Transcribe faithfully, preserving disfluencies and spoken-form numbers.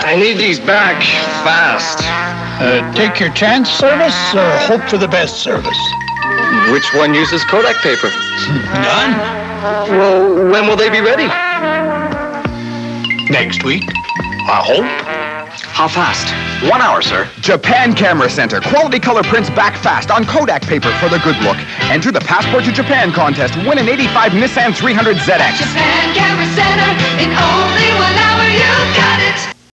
I need these back fast. Uh, take your chance service or hope for the best service? Which one uses Kodak paper? None. Well, when will they be ready? Next week, I hope. How fast? One hour, sir. Japan Camera Center. Quality color prints back fast on Kodak paper for the good look. Enter the Passport to Japan contest. Win an eighty-five Nissan three hundred Z X. Japan Camera Center. In only one hour, you got it.